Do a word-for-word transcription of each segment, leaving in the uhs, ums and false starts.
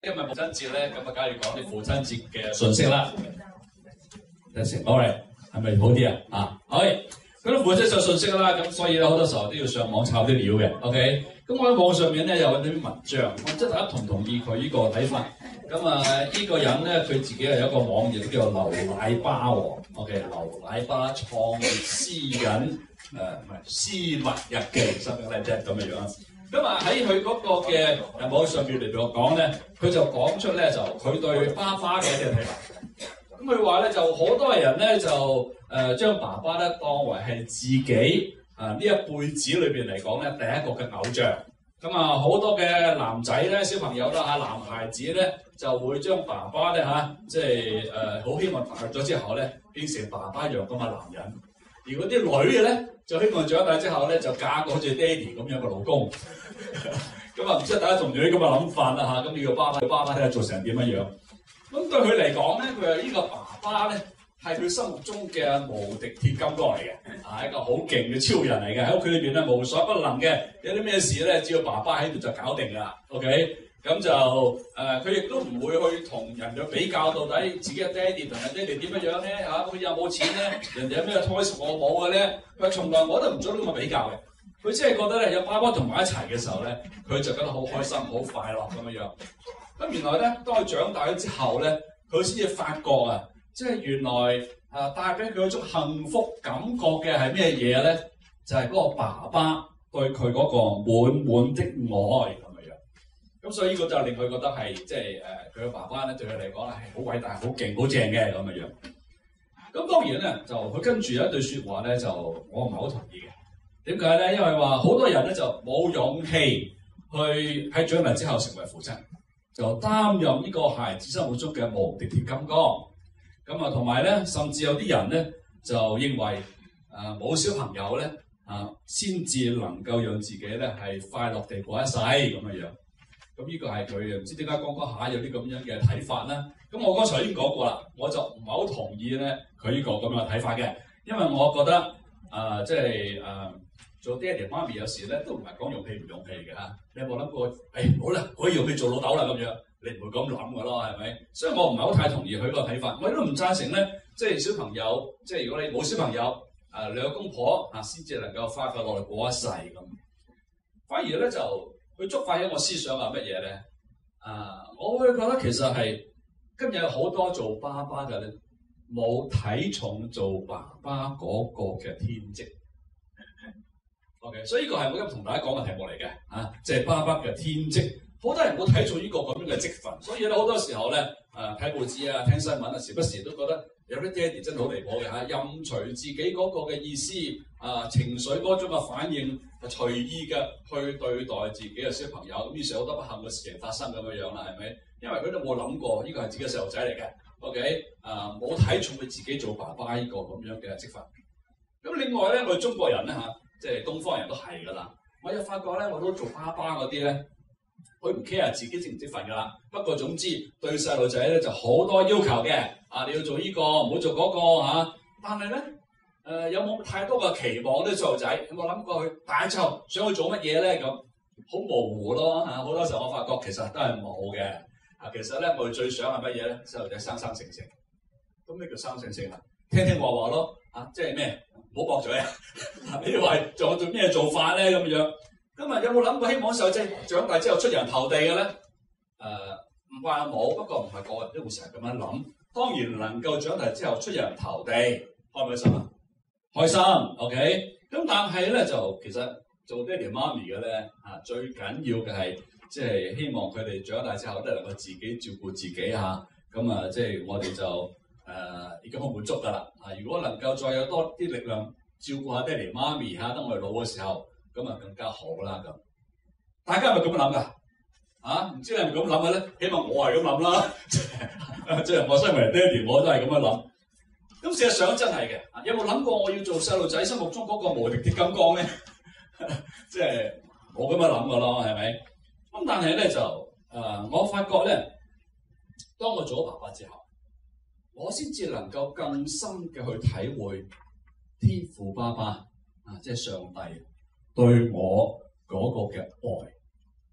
今日母親節咧，咁啊，梗係要講啲父親節嘅信息啦。等陣先，好嚟，係咪好啲啊？啊，好，咁啲父親節信息啦，咁所以咧好多時候都要上網抄啲料嘅。OK，咁我喺網上面咧有揾啲文章，我唔知大家同唔同意佢呢個睇法。咁啊，呢個人咧佢自己係有一個網頁叫做劉奶巴喎。OK， 劉奶巴創私人誒唔係私密日記，實質咧即係咁嘅樣。咁啊喺佢嗰個嘅誒網上邊嚟講咧，佢就講出咧就佢對爸爸嘅一啲睇法。咁佢話咧就好多人咧就誒、呃、將爸爸咧當為係自己啊呢、呃、一輩子裏邊嚟講咧第一個嘅偶像。咁啊好多嘅男仔咧小朋友啦嚇男孩子咧就會將爸爸咧嚇即係誒好希望大咗之後咧變成爸爸一樣咁嘅男人。而嗰啲女嘅咧，就希望長大之後咧，就嫁個好似爹哋咁樣嘅老公。咁啊，唔知大家同唔同意咁嘅諗法啦嚇？咁呢個爸爸，爸爸睇下做成點樣樣。咁對佢嚟講咧，佢話呢個爸爸咧係佢心目中嘅無敵鐵金剛嚟嘅，係一個好勁嘅超人嚟嘅。喺屋企裏邊咧無所不能嘅，有啲咩事咧，只要爸爸喺度就搞定㗎啦。OK。咁就誒，佢亦都唔會去同人哋比較，到底自己嘅爹哋同埋爹哋點樣樣咧嚇？佢有冇錢咧？人哋有咩 toys 我冇嘅咧？佢從來我都唔做呢咁嘅比較嘅。佢只係覺得咧，有爸爸同埋一齊嘅時候咧，佢就覺得好開心、好快樂咁樣樣。咁原來咧，當佢長大咗之後咧，佢先至發覺啊，即係原來誒帶俾佢一種幸福感覺嘅係咩嘢咧？就係、是、嗰個爸爸對佢嗰個滿滿的愛。咁所以呢個就令佢覺得係即係誒佢嘅爸爸咧對佢嚟講咧係好偉大、好勁、好正嘅咁嘅樣。咁當然咧就佢跟住有一句説話咧就我唔係好同意嘅。點解咧？因為話好多人咧就冇勇氣去喺長大之後成為父親，就擔任呢個孩子心目中嘅無敵鐵金剛。咁啊同埋咧，甚至有啲人咧就認為誒冇、呃、小朋友咧啊先至能夠讓自己咧係快樂地過一世咁嘅樣。咁呢個係佢唔知點解講講下有啲咁樣嘅睇法啦。咁我剛才已經講過啦，我就唔係好同意咧佢呢個咁樣嘅睇法嘅，因為我覺得啊，即係誒做爹哋媽咪有時咧都唔係講勇氣唔勇氣嘅嚇。你有冇諗過？誒、哎、好啦，可以用佢做老豆啦咁樣，你唔會咁諗嘅咯，係咪？所以我唔係好太同意佢個睇法。我亦都唔贊成咧，即係小朋友，即係如果你冇小朋友，誒、呃、兩公婆啊先至能夠快快樂樂過一世咁。反而咧就。佢觸發起我思想話乜嘢咧？啊，我會覺得其實係今日有好多做爸爸嘅咧，冇睇重做爸爸嗰個嘅天職。OK， 所以呢個係我今日同大家講嘅題目嚟嘅，啊，即係爸爸嘅天職。好多人冇睇重呢個咁樣嘅職份，所以咧好多時候咧，啊睇報紙啊、聽新聞啊，時不時都覺得有啲爹哋真係好離譜嘅嚇，任隨自己嗰個嘅意思啊、情緒嗰種嘅反應，隨意嘅去對待自己嘅小朋友，咁於是好多不幸嘅事情發生咁樣樣啦，係咪？因為佢都冇諗過呢個係自己嘅細路仔嚟嘅 ，OK， 啊冇睇重佢自己做爸爸呢個咁樣嘅職份。咁另外咧，我哋中國人咧嚇，即係東方人都係噶啦。我有發覺咧，我都做爸爸嗰啲咧，佢唔 care 自己職唔職份噶啦。不過總之對細路仔咧就好多要求嘅，啊你要做呢個，唔好做嗰個嚇。但係咧。誒、呃、有冇太多嘅期望啲細路仔？有冇諗過佢大之後想去做乜嘢咧？咁好模糊咯嚇！好多時候我發覺其實都係冇嘅。啊，其實咧我哋最想係乜嘢咧？細路仔生生性性。咁咩叫生性性啊？聽聽話話咯。啊，即係咩？唔好駁嘴啊！你以為仲有做咩做法咧？咁樣。咁啊有冇諗過希望細路仔長大之後出人頭地嘅咧？誒唔話冇，不過唔係個人都會成日咁樣諗。當然能夠長大之後出人頭地，開唔開心啊？開心 ，OK，咁但係咧就其實做爹哋媽咪嘅咧嚇，最緊要嘅係即係希望佢哋長大之後都能夠自己照顧自己嚇，咁啊即係我哋就誒、呃、已經好滿足㗎啦。啊，如果能夠再有多啲力量照顧下爹哋媽咪嚇，等我哋老嘅時候，咁啊更加好啦咁。大家係咪咁樣諗㗎？啊，唔知你係咪咁諗嘅咧？起碼我係咁諗啦，即係我身為爹哋，我都係咁樣諗。咁事實上真係嘅，有冇諗過我要做細路仔心目中嗰個無敵鐵金剛咧？即係冇咁樣諗嘅咯，係咪？咁但係咧就誒、呃，我發覺咧，當我做咗爸爸之後，我先至能夠更深嘅去體會天父爸爸啊，即係上帝對我嗰個嘅愛。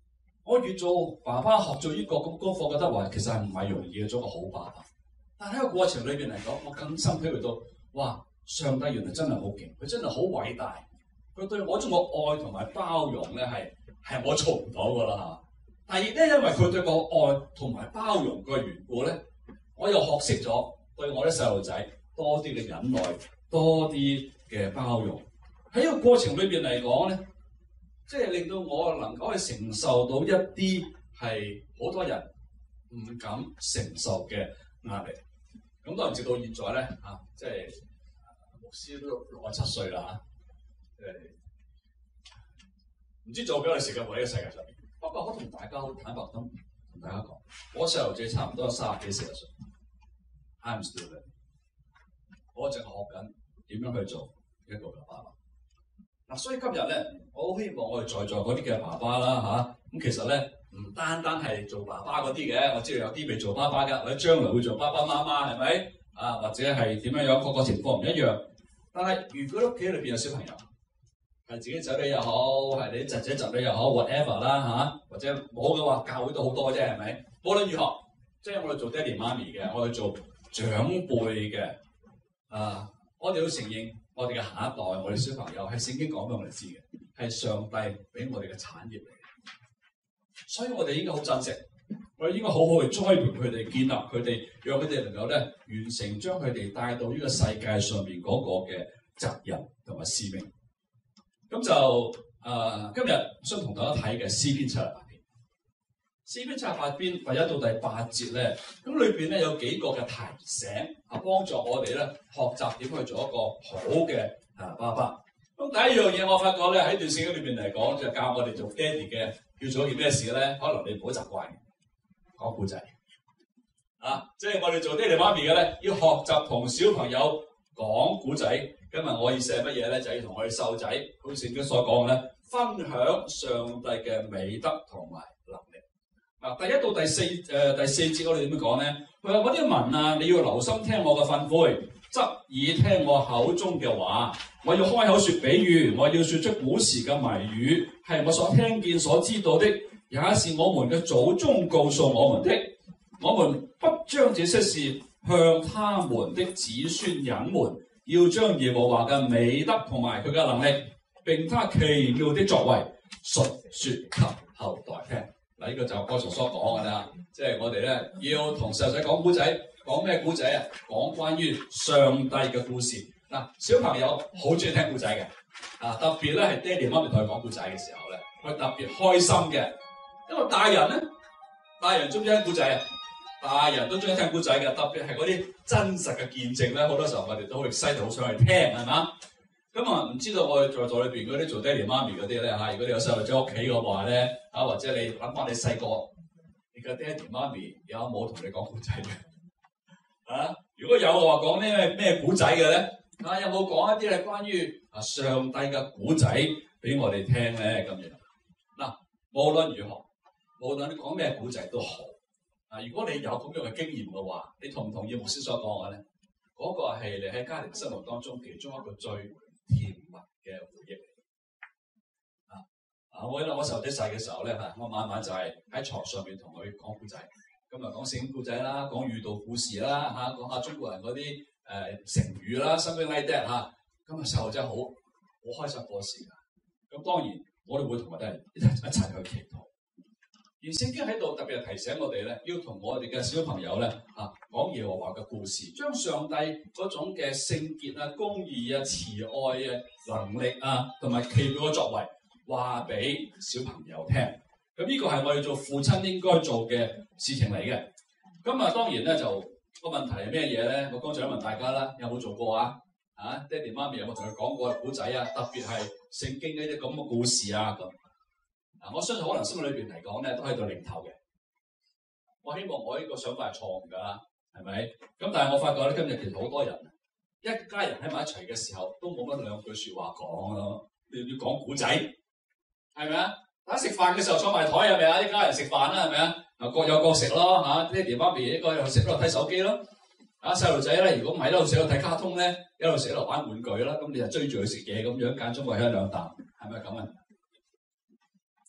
我越做爸爸學做呢個咁功課，覺得話其實係唔係容易嘅做個好爸爸。但係喺個過程裏邊嚟講，我更深體會到，哇！上帝原來真係好勁，佢真係好偉大。佢對我種個愛同埋包容咧，係係我做唔到噶啦嚇。第二咧，因為佢對我愛同埋包容嘅緣故咧，我又學識咗對我啲細路仔多啲嘅忍耐，多啲嘅包容。喺呢個過程裏邊嚟講咧，即係令到我能夠去承受到一啲係好多人唔敢承受嘅壓力。咁當然直到現在咧嚇，即係牧師都六十七歲啦嚇，誒唔知做幾多時間活喺呢個世界上面。不過我同大家好坦白咁同大家講，我細路仔差唔多三十幾四十歲 ，I'm still there。我淨係學緊點樣去做一個爸爸。嗱，所以今日咧，我好希望我哋在座嗰啲嘅爸爸啦嚇，咁其實咧唔單單係做爸爸嗰啲嘅，我知道有啲未做爸爸㗎，或者將來會做爸爸媽媽係咪？啊，或者係點樣樣，個個情況唔一樣。但係如果屋企裏邊有小朋友，係自己仔女又好，係你侄仔侄女又好 ，whatever 啦嚇，或者冇嘅話，教會都好多啫，係咪？無論如何，即係我哋做爹哋媽咪嘅，我哋做長輩嘅，啊，我哋要承認我哋嘅下一代，我哋小朋友係聖經講俾我哋知嘅，係上帝俾我哋嘅產業嚟嘅，所以我哋應該好珍惜，我哋應該好好去栽培佢哋，建立佢哋，讓佢哋能夠咧完成將佢哋帶到呢個世界上面嗰個嘅責任同埋使命。咁就誒、呃、今日想同大家睇嘅詩篇七十八篇，詩篇七十八篇第一到第八節咧，咁裏邊咧有幾個嘅提醒，啊幫助我哋咧學習點去做一個好嘅啊爸爸。咁第一樣嘢我發覺咧喺段聖經裏邊嚟講，就教我哋做爹哋嘅要做件咩事咧？可能你唔好習慣講故仔啊，即係我哋做爹哋媽咪嘅咧，要學習同小朋友講故仔。今日我意思係乜嘢咧？就係要同我哋細路仔，好似聖經所講嘅咧，分享上帝嘅美德同埋能力。嗱，第一到第四誒、呃、第四節我哋點樣講咧？佢話：我啲民啊，你要留心聽我嘅訓誨，側耳聽我口中嘅話。我要開口説比喻，我要説出古時嘅謎語，係我所聽見所知道的，也是我們嘅祖宗告訴我們的。我們不將這些事向他們的子孫隱瞞。要將耶和華嘅美德同埋佢嘅能力，並他奇妙的作為，述説給後代聽。嗱，呢個就係剛才所講嘅啦，即係我哋咧要同細路仔講古仔，講咩古仔啊？講關於上帝嘅故事。嗱，小朋友好中意聽古仔嘅，啊，特別咧係爹哋媽咪同佢講古仔嘅時候咧，佢特別開心嘅。因為大人咧，大人中意聽古仔啊。大人都中意聽故仔嘅，特別係嗰啲真實嘅見證咧，好多時候我哋都好 excited，好想去聽，係嘛？咁啊，唔知道我哋在座裏邊嗰啲做爹哋媽咪嗰啲咧嚇，如果你有細路仔屋企嘅話咧，啊或者你諗翻你細個，你嘅爹哋媽咪有冇同你講故仔嘅？啊，如果有嘅話，講啲咩古仔嘅咧？啊，有冇講一啲係關於啊上帝嘅古仔俾我哋聽咧？咁樣嗱，無論如何，無論你講咩古仔都好。啊！如果你有咁樣嘅經驗嘅話，你同唔同意牧師所講嘅咧？嗰、那個係你喺家庭生活當中其中一個最甜蜜嘅回憶嚟。啊！啊！我記得我細路仔細嘅時候咧，嚇我晚晚就係喺床上面同佢講故仔，咁啊講聖經故仔啦，講寓道故事啦，嚇講下中國人嗰啲誒成語啦，something like that 嚇。咁啊細路仔好好開心過時㗎。咁當然我哋會同我哋一齊一齊去祈禱。而聖經喺度特別係提醒我哋咧，要同我哋嘅小朋友咧嚇講耶和華嘅故事，將上帝嗰種嘅聖潔啊、公義啊、慈愛啊、能力啊，同埋奇妙嘅作為話俾小朋友聽。咁呢個係我哋做父親應該做嘅事情嚟嘅。咁啊，當然咧就個問題係咩嘢咧？我剛才問大家啦，有冇做過啊？啊，爹哋媽咪有冇同佢講過古仔啊？特別係聖經呢啲咁嘅故事啊咁。嗱，我相信可能心裏邊嚟講咧，都喺度領頭嘅。我希望我呢個想法係錯誤㗎啦，係咪？咁但係我發覺咧，今日其實好多人一家人喺埋一齊嘅時候，都冇乜兩句説話講咯。你要講古仔，係咪啊？大家食飯嘅時候坐埋台係咪啊？一家人食飯啦，係咪啊？啊，各有各食咯嚇。爹哋媽咪一個又食喺度睇手機咯。啊，細路仔咧，如果唔係喺度食喺度睇卡通咧，一路食喺度玩玩具啦，咁你就追住佢食嘢咁樣，間中餵一兩啖，係咪咁啊？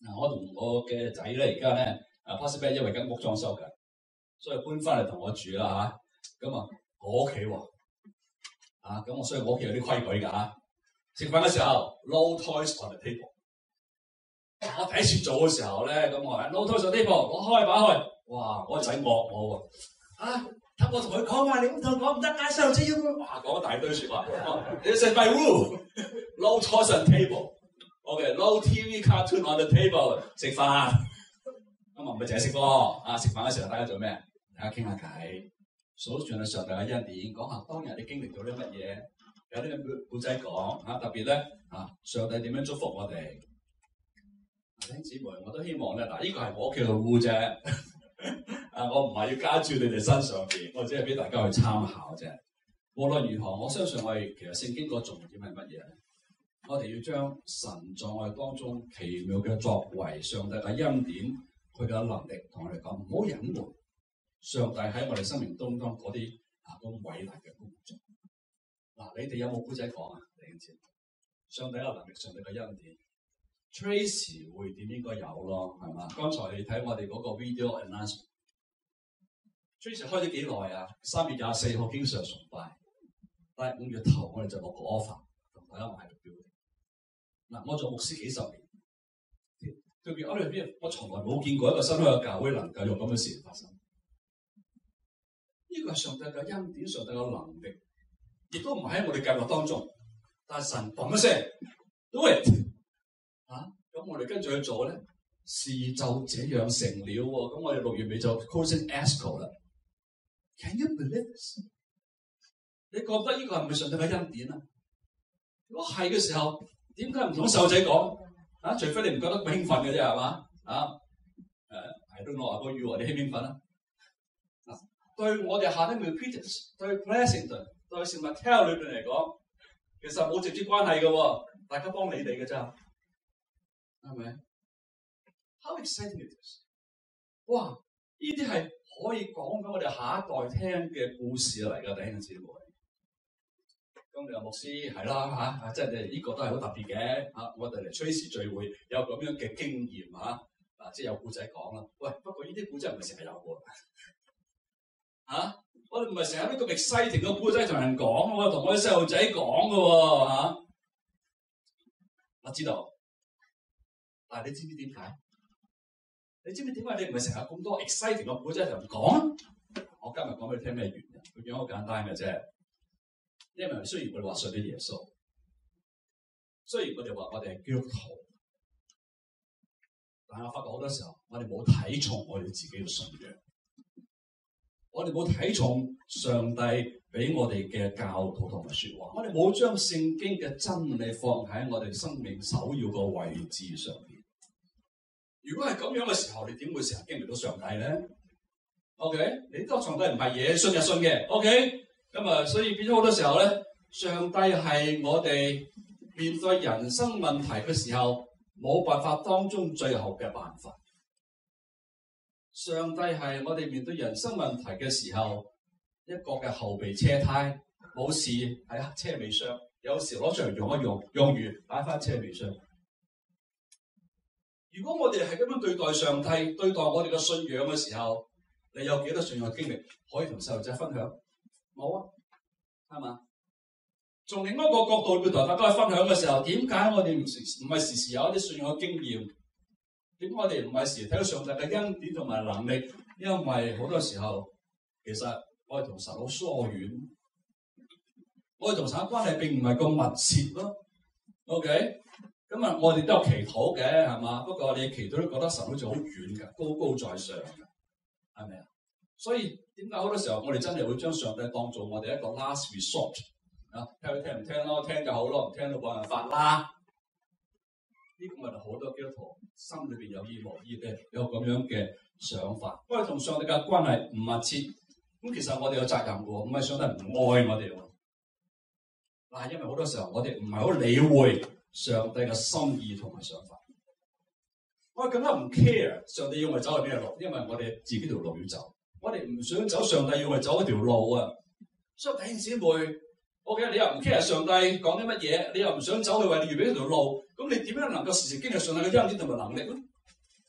嗱，我同我嘅仔咧而家咧，啊 possibly 因為間屋裝修緊，所以搬翻嚟同我住啦嚇。咁啊，我屋企喎，啊咁我所以我屋企有啲規矩㗎嚇。食飯嘅時候 ，no toys on the table。我第一次做嘅時候咧，咁我話 no toys on the table，我開把開，哇！我個仔惡我喎，啊！等我同佢講話，你唔同講唔得㗎，細路仔要哇講一大堆説話。你食飯 rule，no toys on the table。OK，no T V cartoon on the table。食飯，咁啊唔係淨係食喎，啊食飯嘅時候大家做咩？大家傾下偈，數算下上帝嘅恩典，講下當日你經歷到啲乜嘢，有啲嘅故仔講嚇，特別咧啊上帝點樣祝福我哋。弟兄姊妹，我都希望咧，嗱，呢個係我屋企嘅 rule 啫。啊，我唔係要加注你哋身上邊，我只係俾大家去參考啫。無論如何，我相信我哋其實聖經個重點係乜嘢咧？我哋要將神在我哋當中奇妙嘅作為、上帝嘅恩典、佢嘅能力同我哋講，唔好隱瞞上帝喺我哋生命當中嗰啲啊咁偉大嘅工作。嗱、啊，你哋有冇古仔講啊？弟兄姊妹，上帝嘅能力、上帝嘅恩典 ，Tracy 會點應該有咯，係嘛？剛才你睇我哋嗰個 video announcement，Tracy 開咗幾耐啊？三月廿四號經常崇拜，但係五月頭我哋就落個 offer 同大家買個標。嗱，我做牧師幾十年，對面我哋邊，我從來冇見過一個新開嘅教會能夠用咁嘅事發生。呢個係上帝嘅恩典，上帝嘅能力，亦都唔係喺我哋計劃當中。但係神嘣一聲 do it 啊！咁我哋跟住去做咧，事就這樣成了喎。咁我哋六月尾就 closing escrow 啦。Can you believe this？ 你覺得呢個係唔係上帝嘅恩典啊？如果係嘅時候，點解唔同細路仔講啊？除非你唔覺得咁興奮嘅啫，係嘛？啊誒，係都我話過語喎，你興唔興奮啊？啊，對我哋下啲 Peters， 對 Blessington， 對聖物 Tell 裏邊嚟講，其實冇直接關係嘅喎，大家幫你哋嘅咋，係咪 ？How exciting it is！ 哇！呢啲係可以講俾我哋下一代聽嘅故事嚟㗎，弟兄姊妹。咁你話牧師係啦嚇，即係呢個都係好特別嘅嚇。我哋嚟吹時聚會有咁樣嘅經驗嚇，啊即係有故仔講啦。喂，不過呢啲故仔唔係成日有喎嚇，我哋唔係成日呢個 exciting 嘅故仔同人講，我同我啲細路仔講嘅喎嚇。我知道，但係你知唔知點解？你知唔知點解你唔係成日咁多 exciting 嘅故仔同人講？我今日講俾你聽咩原因？佢講好簡單嘅啫。因為雖然我哋話信啲耶穌，雖然我哋話我哋係基督徒，但係我發覺好多時候我哋冇睇重我哋自己嘅信仰，我哋冇睇重上帝俾我哋嘅教導同埋説話，我哋冇將聖經嘅真理放喺我哋生命首要個位置上邊。如果係咁樣嘅時候，你點會成日經歷到上帝咧 ？OK， 你當上帝唔係嘢，信就信嘅 ，OK。咁啊，所以變咗好多時候咧，上帝係我哋面對人生問題嘅時候冇辦法當中最後嘅辦法。上帝係我哋面對人生問題嘅時候一個嘅後備車胎，冇事喺車尾箱，有時攞出嚟用一用，用完擺翻車尾箱。如果我哋係咁樣對待上帝、對待我哋嘅信仰嘅時候，你有幾多信仰嘅經歷可以同細路仔分享？冇啊，係嘛？從另一個角度去同大家去分享嘅時候，點解我哋唔時唔係時時有一啲信仰嘅經驗？點解我哋唔係時時睇到上帝嘅恩典同埋能力？因為好多時候，其實我哋同神好疏遠，我哋同神嘅關係並唔係咁密切咯。OK，咁啊，我哋都有祈禱嘅，係嘛？不過我哋祈禱都覺得神好似好遠嘅，高高在上嘅，係咪啊？所以點解好多時候我哋真係會將上帝當做我哋一個 last resort 啊？聽佢聽唔聽咯？聽就好咯，唔聽都冇辦法啦。呢個咪就好多基督徒心裏邊有意無意嘅有咁樣嘅想法，不過同上帝嘅關係唔密切。咁其實我哋有責任嘅喎，唔係上帝唔愛我哋喎。嗱，因為好多時候我哋唔係好理會上帝嘅心意同埋想法，我哋更加唔 care 上帝要我哋走去咩路，因為我哋自己條路要走。我哋唔想走上帝要我哋走嗰條路啊！所以弟兄姊妹 ，OK， 你又唔 care 上帝講啲乜嘢，你又唔想走去為你預備一條路，咁你點樣能夠時時經歷上帝嘅恩典同埋能力咧？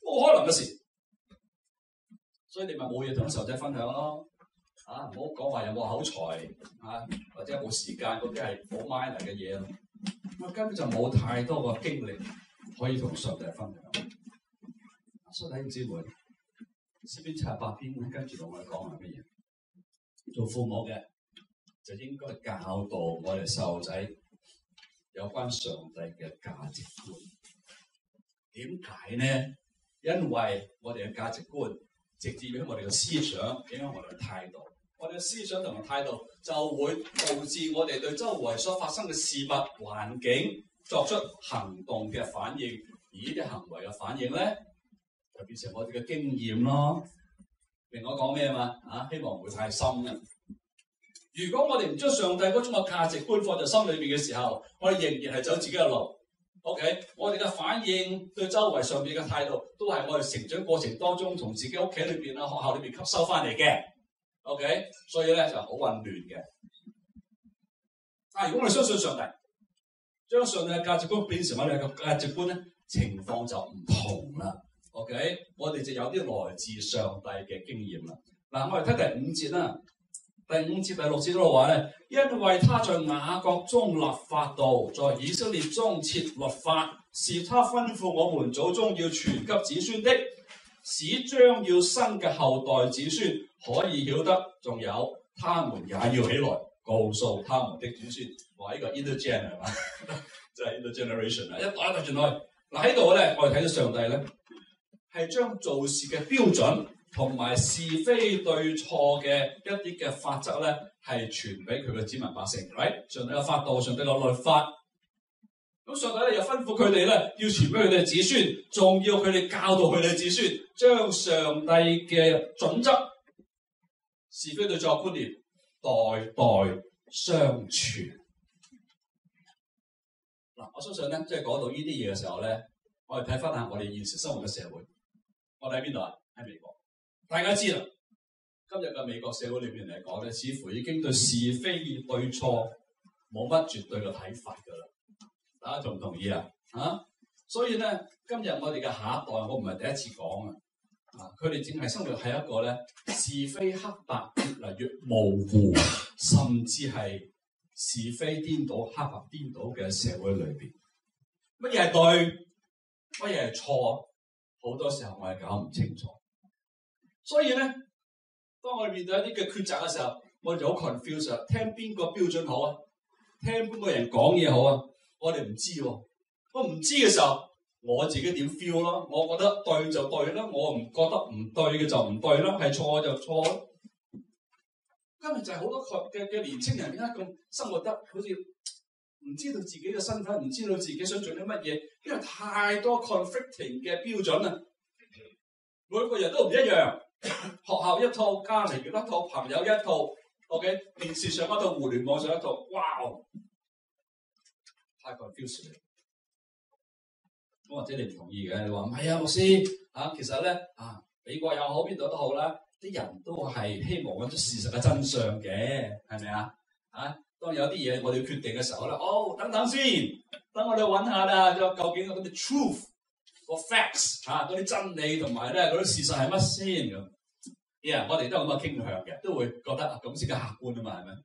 冇可能嘅事。所以你咪冇嘢同啲細路仔分享咯。啊，唔好講話有冇口才啊，或者有冇時間嗰啲係好 minor 嘅嘢咯。我根本就冇太多個經歷可以同上帝分享。所以弟兄姊妹，詩篇七十八篇跟住同我哋講係乜嘢？做父母嘅就應該教導我哋細路仔有關上帝嘅價值觀。點解呢？因為我哋嘅價值觀直接影響我哋嘅思想，影響我哋嘅態度。我哋嘅思想同埋態度就會導致我哋對周圍所發生嘅事物、環境作出行動嘅反應，而呢啲行為嘅反應咧，就變成我哋嘅經驗咯。明我講咩嘛？啊，希望唔會太深啊！如果我哋唔將上帝嗰種嘅價值觀放在心裏邊嘅時候，我哋仍然係走自己嘅路。OK，我哋嘅反應對周圍上邊嘅態度，都係我哋成長過程當中從自己屋企裏邊啊、學校裏邊吸收翻嚟嘅。OK，所以咧就好混亂嘅。但係如果我哋相信上帝，將上帝嘅價值觀變成我哋嘅價值觀咧，情況就唔同啦。OK，我哋就有啲來自上帝嘅經驗啦。嗱，我哋睇第五節啦。第五節、第六節嗰度話咧，因為他在雅各中立法度，在以色列中設律法，是他吩咐我們祖宗要傳給子孫的，使將要生嘅後代子孫可以曉得，仲有他們也要起來告訴他們的子孫。話呢個 intergen 係嘛，即係 intergeneration 啊，一代一代傳落去。嗱喺度咧，我哋睇到上帝咧係將做事嘅標準同埋是非對錯嘅一啲嘅法則咧，係傳俾佢嘅子民百姓。right？ 上帝嘅法度，上帝嘅律法。咁上帝咧又吩咐佢哋咧，要傳俾佢哋嘅子孫，仲要佢哋教導佢哋嘅子孫，將上帝嘅準則、是非對錯觀念代代相傳。嗱，我相信咧，即係講到呢啲嘢嘅時候咧，我哋睇翻下我哋現實生活嘅社會。我哋喺邊度啊？喺美國。大家知啦，今日嘅美國社會裏邊嚟講咧，似乎已經對是非對錯冇乜絕對嘅睇法㗎啦。大家同唔同意啊？啊，所以咧，今日我哋嘅下一代，我唔係第一次講啊，啊，佢哋淨係生活喺一個咧是非黑白越嚟越模糊，甚至係是，是非顛倒、黑白顛倒嘅社會裏邊，乜嘢係對，乜嘢係錯，好多時候我係搞唔清楚。所以咧，當我哋面對一啲嘅抉擇嘅時候，我哋就好 confused 啊！聽邊個標準好啊？聽邊個人講嘢好啊？我哋唔知喎、啊。我唔知嘅時候，我自己點 feel 咯？我覺得對就對啦，我唔覺得唔對嘅就唔對啦，係錯就錯啦。今日就係好多嘅嘅年青人點解咁生活得好似唔知道自己嘅身份，唔知道自己想做啲乜嘢，因為太多 conflicting 嘅標準啦。每個人都唔一樣。學校一套，家庭一套，朋友一套 ，OK， 電視上一套，互聯網上一套，哇！太 confusing。咁或者你唔同意嘅，你話唔係啊，牧師啊，其實咧啊，美國又好，邊度都好啦，啲人都係希望揾出事實嘅真相嘅，係咪啊？啊，當有啲嘢我哋要決定嘅時候咧，哦，等等先，等我哋揾下啦，究竟嗰啲 truth 個 facts 嚇，嗰啲真理同埋咧嗰啲事實係乜先咁？Yeah， 我哋都有咁嘅傾向嘅，都會覺得咁先嘅客觀啊嘛，係咪？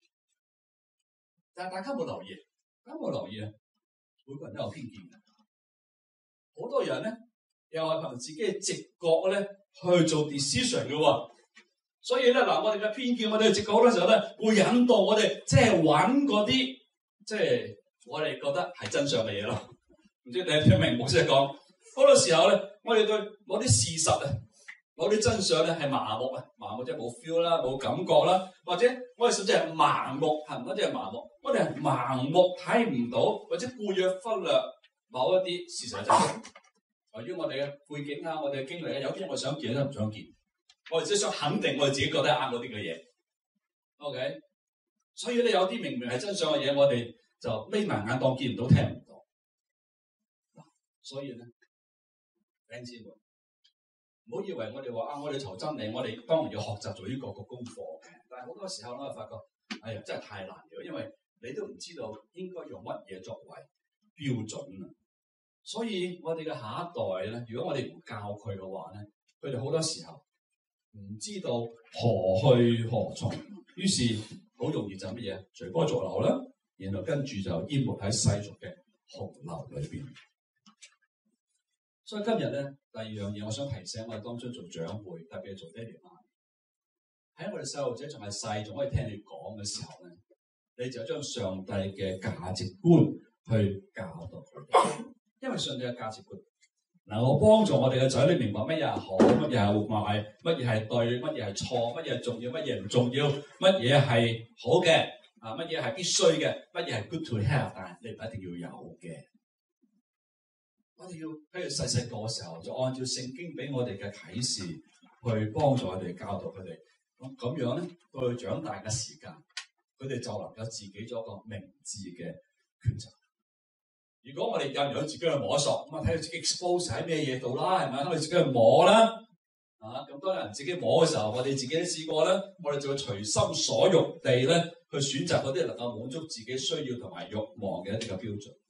但係大家冇留意，大家冇留意啊！每個人都有偏見嘅，好多人咧又係憑自己嘅直覺咧去做 decision 嘅喎。所以咧嗱，我哋嘅偏見，我哋嘅直覺好多時候咧會引導我哋即係揾嗰啲即係我哋覺得係真相嘅嘢咯。唔知你聽明牧師講？好多時候咧，我哋對某啲事實啊，某啲真相咧係麻木啊，麻木即係冇 feel 啦，冇感覺啦，或者我哋甚至係盲目，係唔一定係麻木，我哋係盲目睇唔到，或者故意忽略某一啲事實嘅真相。由於我哋嘅背景啊，我哋嘅經歷啊，有啲我想見都唔想見，我哋只係想肯定我哋自己覺得係啱嗰啲嘅嘢。OK，所以咧有啲明明係真相嘅嘢，我哋就眯埋眼當見唔到、聽唔到。所以咧。弟兄姊妹，唔好以為我哋話啊，我哋求真理，我哋當然要學習做呢個個功課嘅。但係好多時候咧，我發覺，哎呀，真係太難咗，因為你都唔知道應該用乜嘢作為標準啊。 所以我哋嘅下一代咧，如果我哋唔教佢嘅話咧，佢哋好多時候唔知道何去何從，於是好容易就乜嘢隨波逐流啦，然後跟住就淹沒喺世俗嘅洪流裏邊。所以今日咧，第二樣嘢我想提醒我哋當初做長輩，特別係做爹哋媽咪，喺我哋細路仔仲係細，仲可以聽你講嘅時候咧，你就將上帝嘅價值觀去教導佢哋。因為上帝嘅價值觀能夠幫助我哋嘅仔女明白乜嘢係好，乜嘢係壞，乜嘢係對，乜嘢係錯，乜嘢係重要，乜嘢唔重要，乜嘢係好嘅，啊乜嘢係必須嘅，乜嘢係 good to have， 但係你唔一定要有嘅。我哋要喺佢細細個嘅時候，就按照聖經俾我哋嘅啟示去幫助佢哋，教導佢哋。咁咁樣咧，到佢長大嘅時間，佢哋就能夠自己做一個明智嘅抉擇。如果我哋有唔有自己去摸索，咁啊睇到自己 expose 喺咩嘢度啦，係咪？我哋自己去摸啦，啊咁當人自己摸嘅時候，我哋自己都試過啦，我哋就會隨心所欲地咧去選擇嗰啲能夠滿足自己需要同埋慾望嘅一啲嘅標準。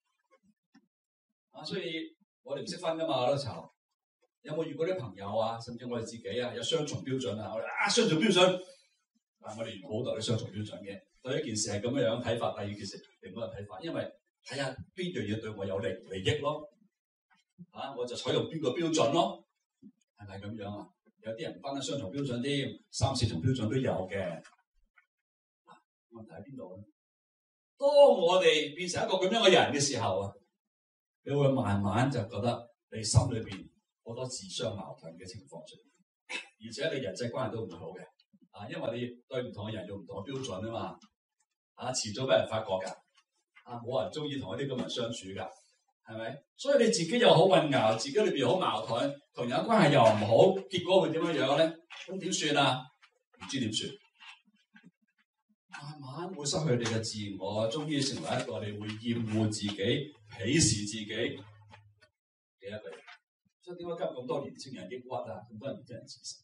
啊，所以我哋唔識分噶嘛，好多時候有冇遇過啲朋友啊，甚至我哋自己啊，有雙重標準啊，我哋啊雙重標準，但係我哋原來好多啲雙重標準嘅，對一件事係咁樣樣睇法，第二件事另外一個睇法，因為睇下邊樣嘢對我有利利益咯，啊我就採用邊個標準咯，係咪咁樣啊？有啲人分得雙重標準添，三四重標準都有嘅。啊，問題喺邊度咧？當我哋變成一個咁樣嘅人嘅時候啊，你會慢慢就覺得你心裏邊好多自相矛盾嘅情況出現，而且你人際關係都唔好嘅，啊因為你對唔同嘅人用唔同嘅標準啊嘛，啊遲早俾人發覺㗎。啊！冇人中意同一啲咁嘅人相處㗎，係咪？所以你自己又好混淆，自己裏邊又好矛盾，同人關係又唔好，結果會點樣樣咧？咁點算啊？唔知點算，慢慢會失去你嘅自我，終於成為一個你會厭惡自己、鄙視自己嘅一個人。所以點解今日咁多年青人抑鬱啊？咁多年青人自殺？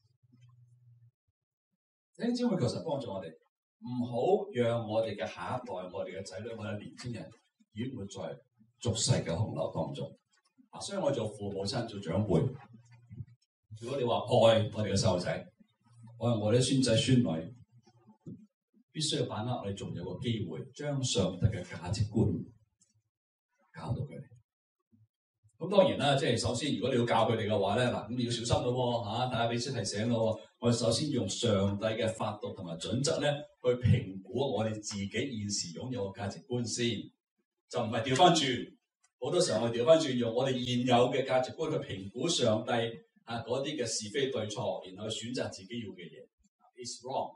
呢啲會確實幫助我哋。唔好讓我哋嘅下一代、我哋嘅仔女、我哋年輕人，淹沒在俗世嘅洪流當中。啊，所以我做父母親、做長輩，如果你話愛我哋嘅細路仔，愛我哋啲孫仔孫女，必須要把握我哋仲有個機會，將上帝嘅價值觀教導佢哋。咁當然啦，即係首先，如果你要教佢哋嘅話咧，嗱，咁你要小心咯，嚇、啊，大家彼此提醒咯。我哋首先用上帝嘅法度同埋準則咧，去評估我哋自己現時擁有嘅價值觀先，就唔係調翻轉。好多時候我哋調翻轉，用我哋現有嘅價值觀去評估上帝啊嗰啲嘅是非對錯，然後去選擇自己要嘅嘢。It's wrong。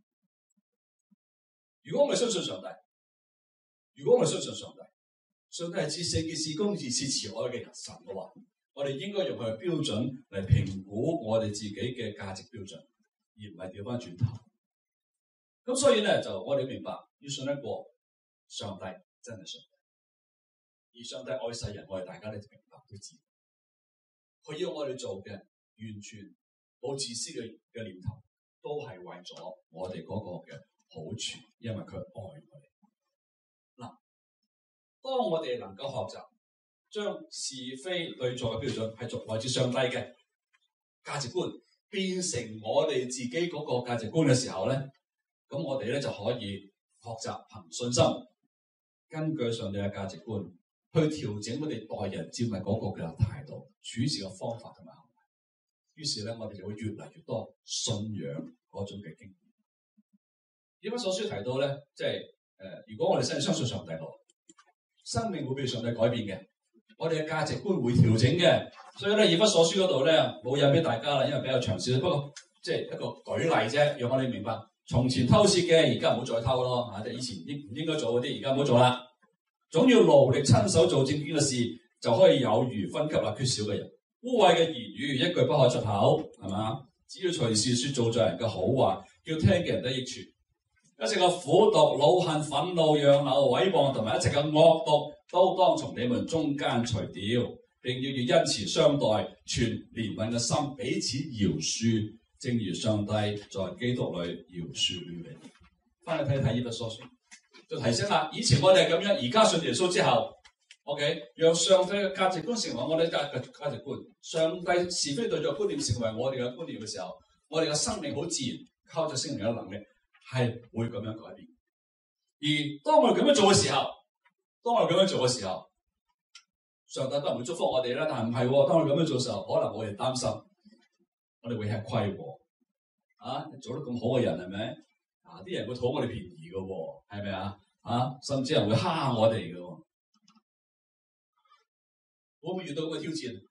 如果我哋相信上帝，如果我哋相信上帝，上帝係至聖潔、至公義、至慈愛嘅神嘅話，我哋應該用佢嘅標準嚟評估我哋自己嘅價值標準，而唔係調翻轉頭。咁所以咧，就我哋明白要信得過上帝，真係上帝。而上帝愛世人，我哋大家都明白都知。佢要我哋做嘅，完全冇自私嘅嘅念頭，都係為咗我哋嗰個嘅好處，因為佢愛我哋。嗱，當我哋能夠學習將是非對錯嘅標準係作來自上帝嘅價值觀，變成我哋自己嗰個價值觀嘅時候咧，咁我哋咧就可以學習憑信心，根據上帝嘅價值觀去調整我哋待人接物嗰個嘅態度、處事嘅方法同埋行為。於是咧，我哋就會越嚟越多信仰嗰種嘅經驗。以弗所書提到咧，即係誒，如果我哋真係相信上帝咯，生命會被上帝改變嘅。我哋嘅價值觀會調整嘅，所以咧，以弗所書嗰度咧冇引俾大家啦，因為比較長少少。不過即係一個舉例啫，讓我哋明白，從前偷竊嘅，而家唔好再偷咯嚇，即係以前應唔應該做嗰啲，而家唔好做啦。總要勞力親手做正經嘅事，就可以有餘分給那缺少嘅人。污穢嘅言語一句不可出口，係嘛？只要隨時説造就人嘅好話，叫聽嘅人得益處。一切嘅苦毒、惱恨、憤怒、揚流、毀謗同埋一切嘅惡毒，都當從你們中間除掉，並要以恩慈相待，存憐憫嘅心，彼此饒恕，正如上帝在基督裏饒恕了你。翻去睇睇以弗所書，就提醒啦。以前我哋係咁樣，而家信耶穌之後， OK， 讓上帝嘅價值觀成為我哋嘅價值觀，上帝是非對錯觀念成為我哋嘅觀念嘅時候，我哋嘅生命好自然靠住聖靈嘅能力係會咁樣改變。而當我哋咁樣做嘅時候，當我哋咁樣做嘅時候，上帝都唔會祝福我哋啦。但係唔係，當我哋咁樣做嘅時候，可能我哋擔心，我哋會吃虧喎。啊，做得咁好嘅人係咪？啊，啲人會討我哋便宜嘅喎，係咪啊？啊，甚至係會蝦我哋嘅喎。會唔會遇到咁嘅挑戰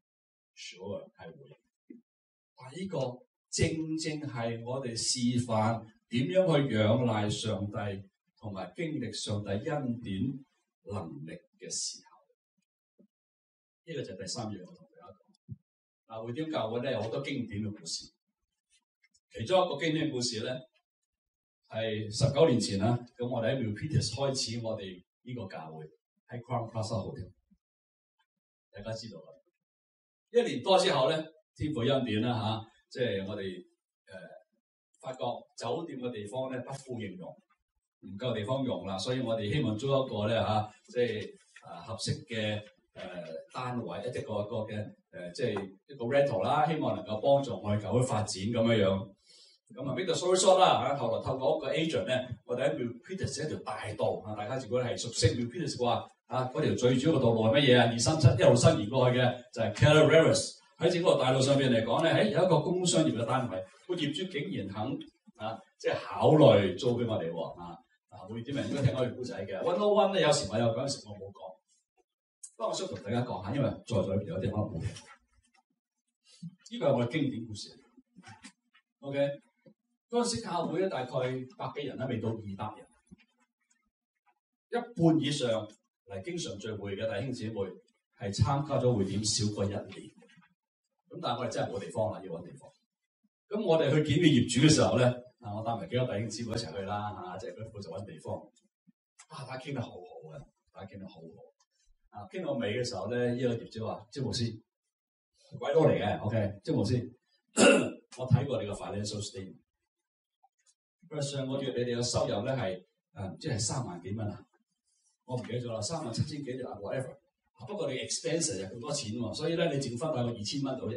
？Sure 係會。但係呢個正正係我哋示範點樣去仰賴上帝同埋經歷上帝恩典能力嘅時候。呢、這個就係第三樣我同大家講。啊，會點教會咧有好多經典嘅故事。其中一個經典嘅故事咧係十九年前啦。咁我哋喺 Milpitas 開始我哋呢個教會喺 Crown Plaza Hotel。大家知道啦，一年多之後咧，天父恩典啦嚇，即係我哋誒、呃、發覺酒店嘅地方咧不敷應用，唔夠地方用啦，所以我哋希望租一個咧嚇，即係啊合適嘅誒、呃、單位，一個一個嘅誒、呃，即係一個 rental 啦，希望能夠幫助我哋教會發展咁樣樣。咁啊，呢度 sorry short 啦嚇，後來透過一個 agent 咧，我哋喺 Milpitas 一條大道啊，大家如果係熟悉 Milpitas 嘅話。啊！嗰條最主要嘅道路係乜嘢啊？二三七一路伸延過去嘅就係 Calaveras。喺整個大路上邊嚟講咧，誒有一個工商業嘅單位，個業主竟然肯啊，即係考慮租俾我哋喎啊！啊，會啲人應該聽我哋故仔嘅 one on one 咧，有時我有講，有時我冇講。不過我想同大家講下，因為在座裏邊有啲可能冇聽。呢個係我哋經典故事。OK，嗰陣時教會咧大概百幾人啦，未到二百人，一半以上。係經常聚會嘅弟兄姊妹係參加咗會點少過一年，咁但係我哋真係冇地方啦，要揾地方。咁我哋去見嘅業主嘅時候咧，啊，我帶埋幾個弟兄姊妹一齊去啦，嚇，即係佢負責揾地方。啊，大家傾得好好嘅，大家傾得好好。啊，傾到尾嘅時候咧，呢、這個業主話：詹牧師，鬼佬嚟嘅 ，OK， 詹牧師，我睇過你個 financial statement，佢話上個月你哋嘅收入咧係誒，即係三萬幾蚊啊。我唔記得咗啦，三萬七千幾條啊 whatever。不過你 expense 又咁多錢喎，所以咧你剩翻大概二千蚊到啫。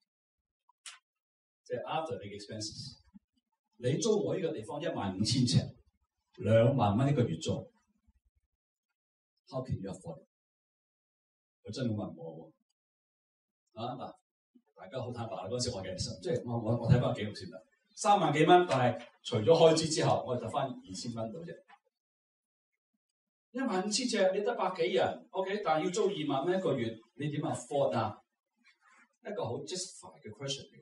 即係 after 你嘅 expenses， 你租我呢個地方一萬五千尺，兩萬蚊一個月租。How can you afford？佢真係問我喎。啊嗱，大家好坦白啦，嗰陣時我嘅即係我我我睇翻記錄先啦，三萬幾蚊，但係除咗開支之後，我哋就翻二千蚊到啫。一萬五千尺，你得百幾人 ，OK， 但係要租二萬蚊一個月，你點 afford 啊？一個好 justify 嘅 question 嚟。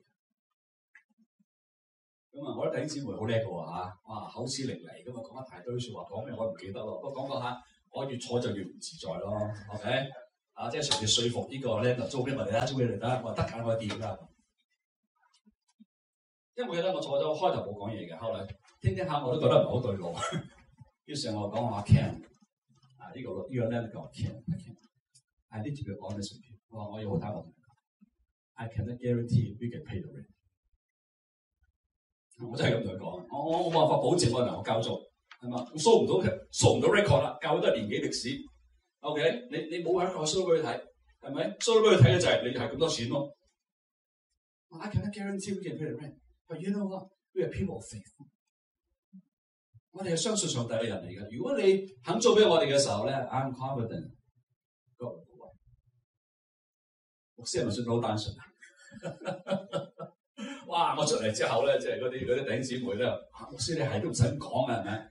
咁啊，我啲弟兄姊妹好叻嘅喎嚇，哇，口齒伶俐咁啊，講一大堆説話，講咩我唔記得咯。不過講講下，我越坐就越唔自在咯。OK， 啊，即係嘗試説服呢個咧，就租俾我哋啦，租俾你啦，我得揀我掂啦。因為咧，我坐咗開頭冇講嘢嘅，後來聽聽下我都覺得唔係好對路。於是我講我阿 Ken。啊！呢、這個呢、這個咧叫 Ken，I Ken，I need to be honest with you。我話我要好坦白同你講 ，I cannot guarantee we can pay the rent。我真係咁同佢講，我我我冇辦法保證我能夠交租，係嘛？我 show 唔到嘅 ，show 唔到 record 啦，教咗年幾歷史 ，OK？ 你你冇喺個 show 俾佢睇，係咪 ？show 俾佢睇嘅就係你係咁多錢咯。I cannot guarantee we can pay the rent，but you know what？ We are people of faith。我哋係相信上帝嘅人嚟嘅。如果你肯做俾我哋嘅時候咧 ，I'm confident。牧師係咪算到好單純啊？哇！我出嚟之後咧，即係嗰啲嗰啲弟兄姊妹咧，牧師你係都唔使咁講嘅，係咪？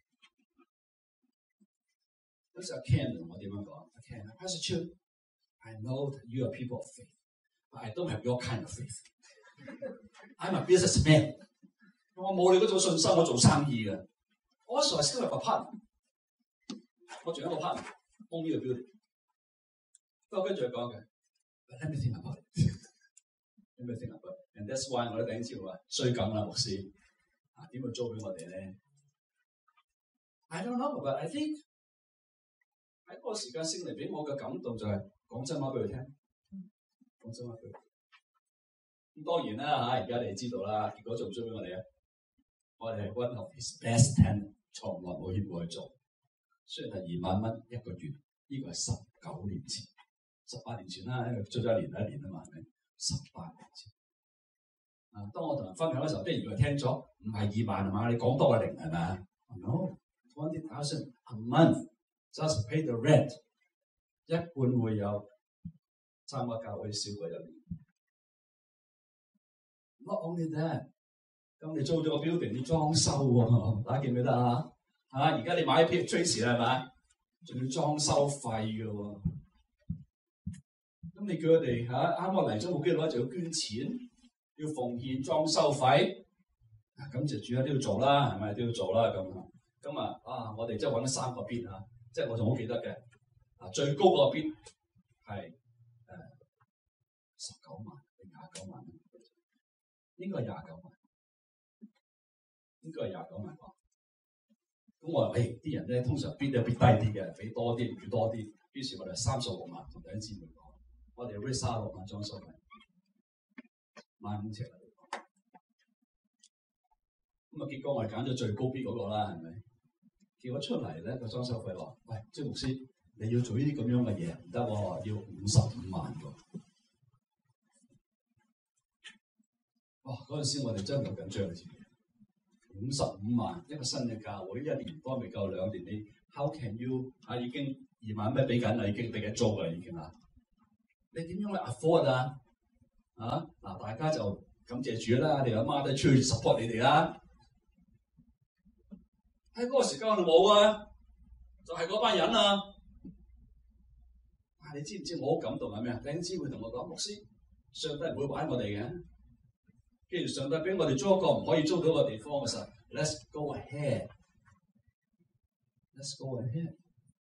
嗰時阿 Ken 同我點樣講？阿 Ken，Pastor Chiu，I know that you are people of faith, but I don't have your kind of faith. I'm a businessman。我冇你嗰種信心，我做生意嘅。我嗰時係 still have a partner，我仲有一個 partner own 呢個 building。不過跟住佢講嘅 ，Let me think about it。Let me think about it。And that's why 我啲弟兄姊妹話衰緊啦，牧師啊，點會租俾我哋咧 ？I don't know， but I think 喺嗰個時間聖靈俾我嘅感動就係講真話俾佢聽，講真話俾佢。咁當然啦嚇，而家你哋知道啦，結果做唔租俾我哋啊？我哋係 one of his best tenant，從來冇欠過去做。雖然係二萬蚊一個月，呢、這個係十九年前、十八年前啦，因為追咗一年一年啊嘛，係咪？十八年前啊，當我同人分享嘅時候，啲人以為聽咗唔係二萬係嘛？你講多個零係咪 ？No, twenty thousand a month just pay the rent， 一半會有參加教會少過一年。Not only that， 咁你租咗個 building 要裝修喎，大家記唔記得啊？嚇！而家你買一批 Tracy 係咪？仲要裝修費嘅喎。咁你叫佢哋嚇啱啱嚟咗冇幾耐就要捐錢，要奉獻裝修費。咁就主要都要做啦，係咪都要做啦咁啊？咁啊啊！我哋即係揾咗三個 bid 啊，即係我仲好記得嘅。啊，最高個 bid 係誒十九萬定廿九萬？應該係廿九萬，應該係廿九萬啩。咁我話誒，啲人咧通常 bid 都 bid 低啲嘅，俾多啲，俾多啲。於是我哋三十六萬同弟兄姊妹講，我哋 raise 三十六萬裝修費，萬五尺啦。咁啊，結果我哋揀咗最高 bid 嗰個啦，係咪？結果出嚟咧個裝修費話：喂，張牧師，你要做呢啲咁樣嘅嘢唔得喎，要五十五萬喎。哇！嗰陣時我哋真係好緊張嘅自己，五十五萬一個新嘅教會，一年多未夠兩年，你 how can you 啊已經二萬咩俾緊啦，已經俾緊租啦已經啦，你點樣去 afford 啊？啊嗱，大家就感謝主啦，你阿媽都出去 support 你哋啦。喺嗰個時間我哋冇啊，就係、是、嗰班人啊。啊，你知唔知我好感動係咩啊？弟兄姊妹同我講，牧師，上帝唔會玩我哋嘅。既然上帝俾我哋租一個唔可以租到嘅地方嘅時候 ，Let's go ahead，Let's go ahead。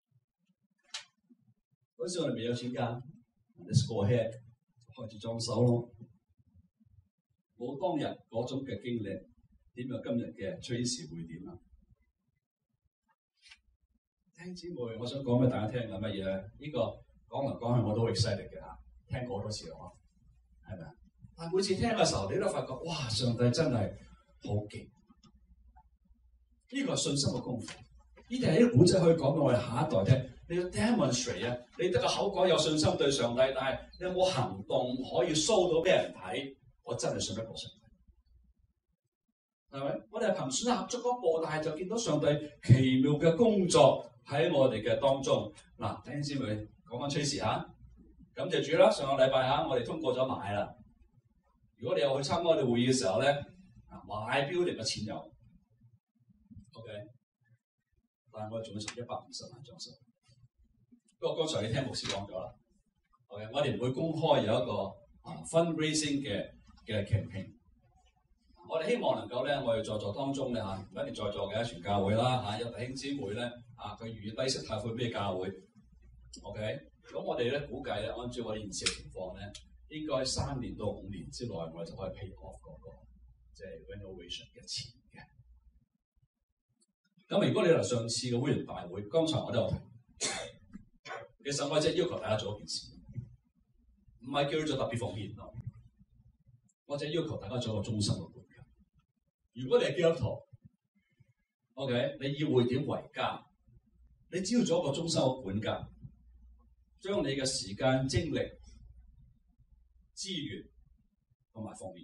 嗰時我哋未有錢㗎 ，Let's go ahead，開始裝修咯。冇當日嗰種嘅經歷，點有今日嘅趨勢會點啊？弟兄姊妹，我想講俾大家聽係乜嘢咧？呢、這個講嚟講去我都好 excited 嘅嚇，聽過好多次啦，係咪啊？但每次聽嘅時候，你都發覺哇，上帝真係好勁！呢、這個係信心嘅功夫。呢啲係啲古仔可以講俾我哋下一代聽。你要 demonstrate 啊，你得個口講有信心對上帝，但係你有冇行動可以 show 到俾人睇？我真係信得過上帝，係咪？我哋係憑選合作嗰步，但係就見到上帝奇妙嘅工作喺我哋嘅當中。嗱，弟兄姊妹講翻趨勢嚇，感謝主啦！上個禮拜嚇，我哋通過咗買啦。如果你有去參加我哋會議嘅時候咧，買標定嘅錢有 ，OK， 但係我哋仲要成一百五十萬裝修。不過剛才你聽牧師講咗啦 ，OK， 我哋唔會公開有一個啊 fundraising 嘅嘅 campaign。我哋希望能夠咧，我哋在座當中咧嚇，唔一定在座嘅全教會啦嚇，有弟兄姊妹咧啊，佢願意低息貸款俾教會 ，OK， 咁我哋咧估計咧，按照我哋現時嘅情況咧。應該三年到五年之內，我哋就可以 pay off 嗰、那個即係、就是、renovation 嘅錢嘅。咁如果你嚟上次嘅會員大會，剛才我都有提，其實我只係要求大家做一件事，唔係叫你做特別奉獻咯。我只係要求大家做一個忠心嘅管家。如果你係基督徒 ，OK， 你以會點為家？你只要做一個忠心嘅管家，將你嘅時間精力。資源同埋方面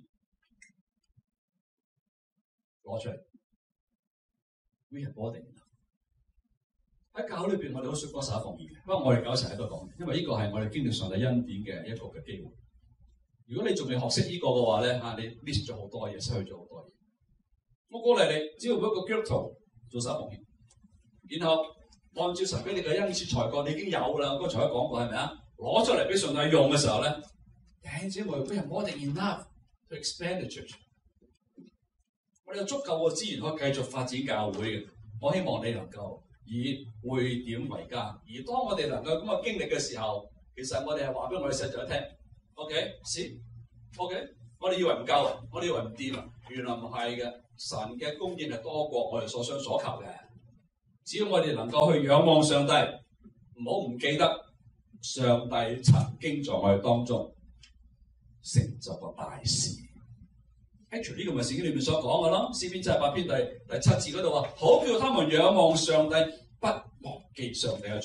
攞出嚟 ，we have boarding 喺教會裏邊，我哋好少講十一方面嘅。不過我哋搞成喺度講，因為呢個係我哋經歷上帝恩典嘅一個嘅機會。如果你仲未學識呢個嘅話咧，嚇你 miss 咗好多嘢，失去咗好多嘢。我鼓勵你，只要每一個基督徒做十一方面，然後按照神俾你嘅恩賜才幹，你已經有啦。我剛才都講過係咪啊？攞出嚟俾上帝用嘅時候咧。弟兄姊妹，we have more than enough to expand the church。我哋有足夠嘅資源可以繼續發展教會嘅。我希望你能夠以會點為家。而當我哋能夠咁嘅經歷嘅時候，其實我哋係話俾我哋實在聽。OK， 先 OK， 我哋以為唔夠啊，我哋以為唔掂啊，原來唔係嘅。神嘅供應係多過我哋所想所求嘅。只要我哋能夠去仰望上帝，唔好唔記得上帝曾經在我哋當中。成就個大事 ，actually 呢個咪聖經裏面所講嘅咯。詩篇七十八篇第第七節嗰度話：好叫他們仰望上帝，不忘記上帝嘅作為，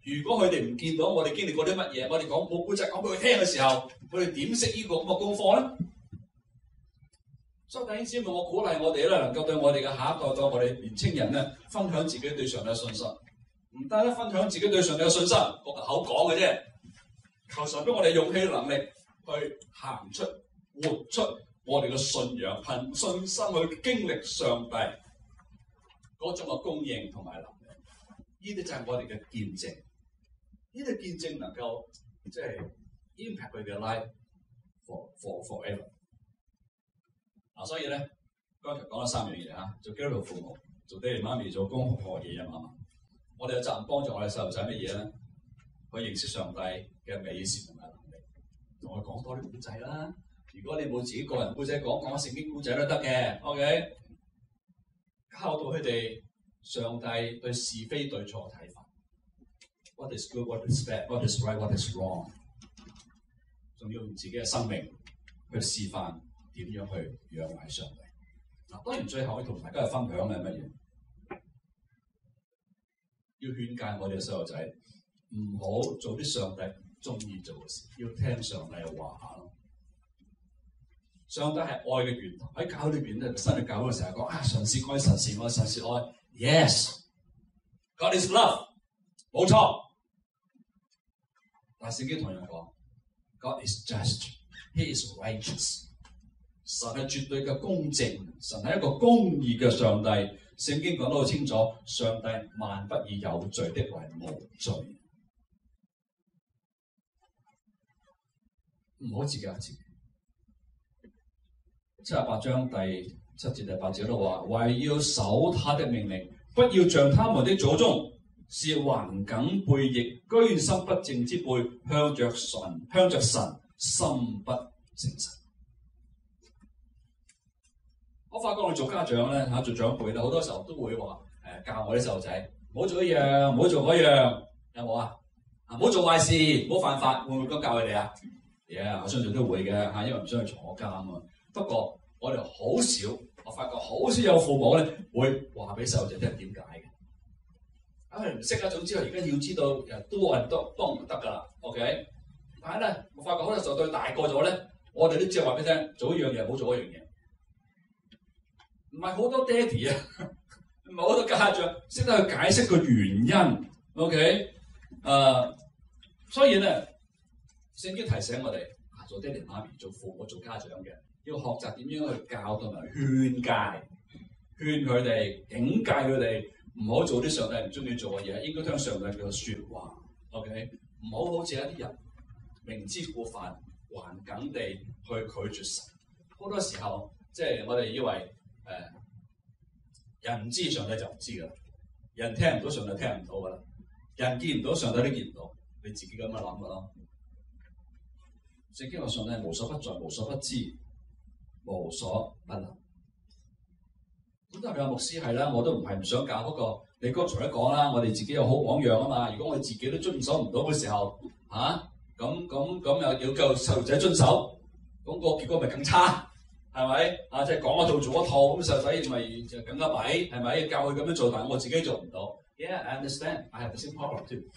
如果佢哋唔見到我哋經歷過啲乜嘢，我哋講冇古仔講俾佢聽嘅時候，佢哋點識呢個咁嘅功課咧？所以弟兄姊妹，我鼓勵我哋咧，能夠對我哋嘅下一代、對我哋年青人咧，分享自己對上帝嘅信心。唔單止分享自己對上帝嘅信心，個口講嘅啫。求神俾我哋勇氣能力去行出、活出我哋嘅信仰，憑信心去經歷上帝嗰種嘅供應同埋能力。呢啲就係我哋嘅見證。呢啲見證能夠即係 impact 佢哋嘅 life for for forever。嗱、啊，所以咧，剛才講咗三樣嘢嚇，做基督徒父母，做爹哋媽咪，做公婆爺爺嫲嫲，我哋有責任幫助我哋細路仔乜嘢咧？去認識上帝嘅美善同埋能力，同佢講多啲古仔啦。如果你冇自己個人古仔講，講聖經古仔都得嘅。OK， 教導佢哋上帝對是非對錯嘅睇法。What is good? What is bad? What is right? What is wrong？ 仲要用自己嘅生命去示範。點樣去仰賴上帝？嗱，當然最後我同大家去分享嘅係乜嘢？要勸誡我哋嘅細路仔，唔好做啲上帝中意做嘅事，要聽上帝嘅話咯。上帝係愛嘅源頭，喺教會裏邊咧，新嘅教會成日講啊，神是愛，神是愛，神是愛。Yes，God is love， 冇錯。但係聖經同樣講 ，God is just，He is righteous。神係絕對嘅公正，神係一個公義嘅上帝。聖經講得好清楚，上帝萬不以有罪的為無罪。唔好自己呃自己。七十八章第七節第八節都話：為要守他的命令，不要像他們的祖宗，是頑梗背逆、居心不正之輩，向着神，向着神，心不誠實。我發覺我做家長咧嚇，做長輩咧，好多時候都會話誒教我啲細路仔，唔好做一樣，唔好做嗰樣，有冇啊？啊，唔好做壞事，唔好犯法，會唔會咁教佢哋啊？嘢、yeah, 我相信都會嘅嚇，因為唔想去坐監啊。不過我哋好少，我發覺好少有父母咧會話俾細路仔聽點解嘅。啊，唔識啊，總之我而家要知道誒都係都當然得㗎啦。OK， 但係咧，我發覺好多時候對大個咗咧，我哋都只係話俾你聽，做一樣嘢，唔好做一樣嘢。唔係好多爹哋啊，唔係好多家長識得去解釋個原因。OK， 誒、uh，所以咧，聖經提醒我哋啊，做爹哋媽咪、做父母、做家長嘅，要學習點樣去教同埋勸誡，勸佢哋、警戒佢哋，唔好做啲上帝唔中意做嘅嘢，應該聽上帝嘅説話。OK， 唔好好似一啲人明知故犯、頑梗地去拒絕神。好多時候，即係我哋以為。誒、呃，人唔知上帝就唔知噶啦，人聽唔到上帝聽唔到噶啦，人見唔到上帝都見唔到，你自己咁樣諗噶咯。聖經話上帝係無所不在、無所不知、無所不能。咁但係有牧師係啦，我都唔係唔想教，不過你剛才都講啦，我哋自己有好榜樣啊嘛。如果我哋自己都遵守唔到嘅時候，嚇咁咁咁又要教細路仔遵守，咁、那個結果咪更差？係咪啊？即係講一套做一套，咁細路仔咪就更加弊，係咪？教佢咁樣做，但係我自己做唔到。Yeah, I understand. I have the same problem too.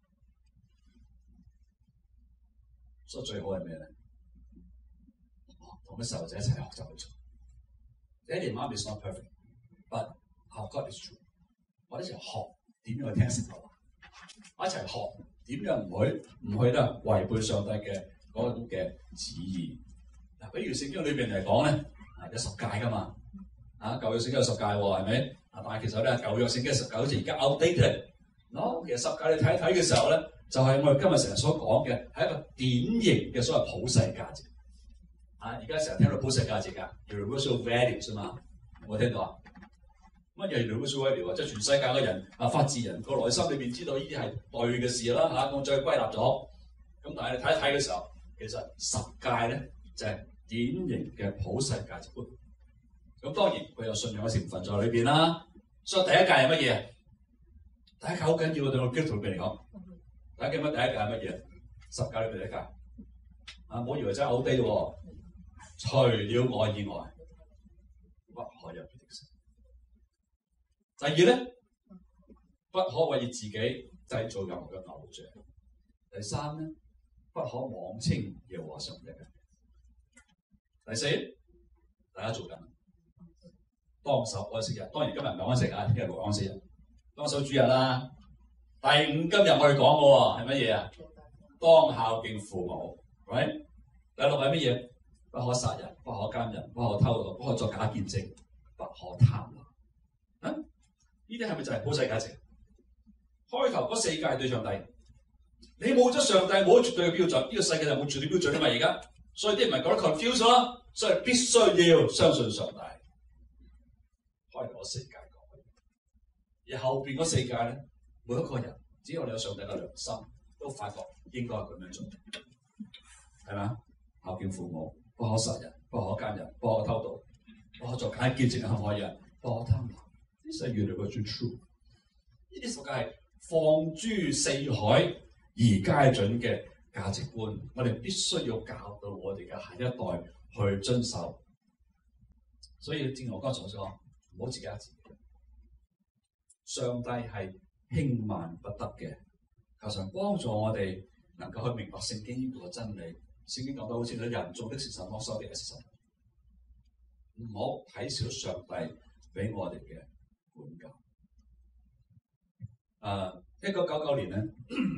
所以最好係咩咧？同啲細路仔一齊學習去做。Daddy and Mommy is not perfect, but our God is true. 我哋一齊學點樣去聽神嘅話，我一齊學點樣唔去唔去咧違背上帝嘅嗰種嘅旨意。嗱，比如聖經裏邊嚟講咧，啊有十誡噶嘛，啊舊約聖經有十誡喎，係咪？啊，但係其實咧舊約聖經十誡好似而家 outdated，嗱，其實十誡你睇一睇嘅時候咧，就係、是、我哋今日成日所講嘅，係一個典型嘅所謂普世價值。啊，而家成日聽到普世價值㗎 ，universal values 啊嘛，有冇聽到啊？乜嘢 universal value 啊？即係全世界嘅人啊，法治人個內心裏邊知道呢啲係對嘅事啦，嚇，我再歸納咗。咁但係你睇一睇嘅時候，其實十誡咧。就係典型嘅普世價值觀，咁當然佢有信仰嘅成分在裏邊啦。所以第一誡係乜嘢？第一誡好緊要喎，對我基督徒嚟講。第一誡乜？第一誡係乜嘢？十誡裏邊第一誡啊！唔好以為真係好低喎。除了我以外，不可有別的神。第二咧，不可為自己製造任何嘅偶像。第三咧，不可妄稱耶和華上帝嘅。第四，大家做緊當守安息日。當然今日唔係安息啊，聽日冇安息日，當守主日啦。第五，今日我哋講嘅喎係乜嘢啊？當孝敬父母。right？ 第六係乜嘢？不可殺人，不可奸人，不可偷盜，不可作假見證，不可貪婪。啊？呢啲係咪就係普世價值？開頭嗰四誡對上帝，你冇咗上帝，冇咗絕對嘅標準，呢、這個世界就冇絕對標準啊嘛！而家，所以啲人咪覺得 confuse 咯，所以必須要相信上帝。開頭嗰四誡講，而後邊嗰四誡咧，每一個人只要你有上帝嘅良心，都發覺應該係咁樣做，係嘛？孝敬父母，不可殺人，不可奸人，不可偷盜，不可作假見證陷害人，不可貪婪。呢啲係越嚟越 true。呢啲屬係放諸四海而皆準嘅價值觀，我哋必須要教導我哋嘅下一代去遵守。所以正如我剛才所講，唔好自己呃自己。上帝係輕慢不得嘅，求神幫助我哋能夠去明白聖經呢個真理。聖經講得好清楚，人做的是什麼，收的是什麼。唔好睇小上帝俾我哋嘅管教。啊！一九九九年咧，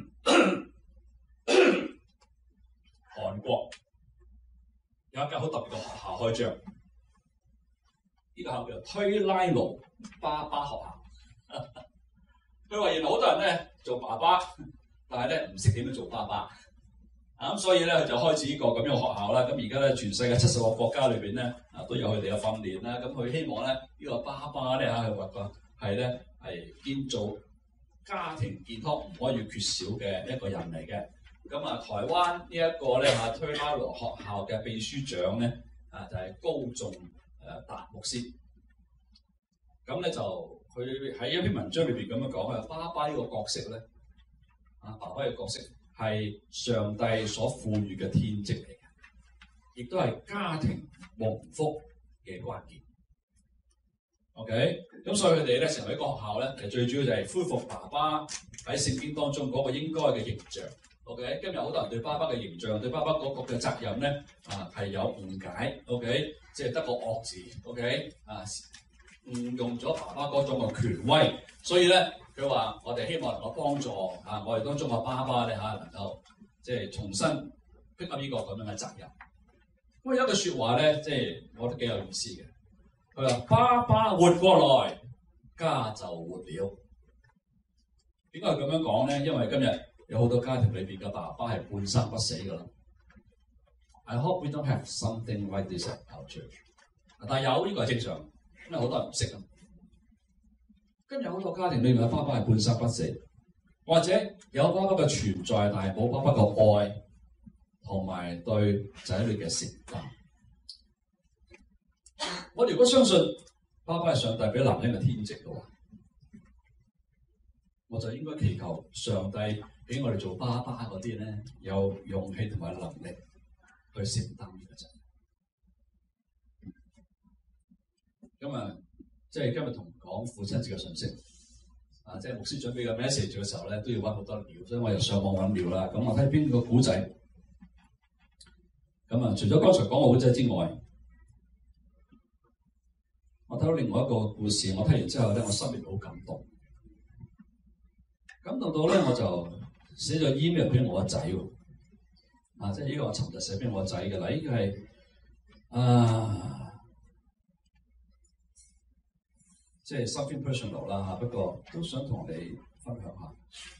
韓國有一間好特別嘅學校開張，呢、這個學校叫推拉奴爸爸學校。佢話原來好多人咧做爸爸，但係咧唔識點樣做爸爸。啊咁，所以咧佢就開始呢個咁樣嘅學校啦。咁而家咧全世界七十個國家裏邊咧啊都有佢哋嘅訓練啦。咁佢希望咧呢、這個爸爸咧嚇佢話個係咧係建造家庭健康唔可以缺少嘅一個人嚟嘅。咁啊，台灣呢一個咧嚇推拉羅學校嘅秘書長咧啊就係、是、高仲誒達牧師。咁咧就佢喺一篇文章裏邊咁樣講啊，爸爸呢個角色咧啊，爸爸嘅角色係上帝所賦予嘅天職嚟嘅，亦都係家庭蒙福嘅關鍵。OK， 咁所以佢哋咧成為一個學校咧，其實最主要就係恢復爸爸喺聖經當中嗰個應該嘅形象。OK， 今日好多人對爸爸嘅形象、對爸爸嗰個嘅責任咧啊係有誤解。OK， 即係得個惡字。OK， 啊誤用咗爸爸嗰種嘅權威，所以咧佢話我哋希望能夠幫助啊我哋當中嘅爸爸咧嚇能夠即係重新 pick up 呢個咁樣嘅責任。咁有一句説話咧，即係我覺得幾有意思嘅。佢話：爸爸活過來，家就活了。點解佢咁樣講咧？因為今日有好多家庭裏邊嘅爸爸係半生不死㗎啦。I hope we don't have something like this at our church。但係有呢個係正常，因為好多人唔識啊。今日好多家庭裏面嘅爸爸係半生不死，或者有爸爸嘅存在，但係冇爸爸嘅愛同埋對仔女嘅承擔。我哋如果相信爸爸係上帝俾男人嘅天職嘅話，我就應該祈求上帝俾我哋做爸爸嗰啲咧有勇氣同埋能力去承擔呢個責任。咁啊，即係今日同講父親節嘅信息啊，即係牧師準備嘅 message 嘅時候咧，都要揾好多料，所以我又上網揾料啦。咁我睇邊個古仔？咁啊，除咗剛才講嘅古仔之外，我睇到另外一個故事，我睇完之後咧，我心裏好感動，感動到咧我就寫咗 email 俾我個仔喎，啊，即係呢個我尋日寫俾我個仔嘅啦，呢個係啊，即係 something personal 啦嚇，不過都想同你分享下，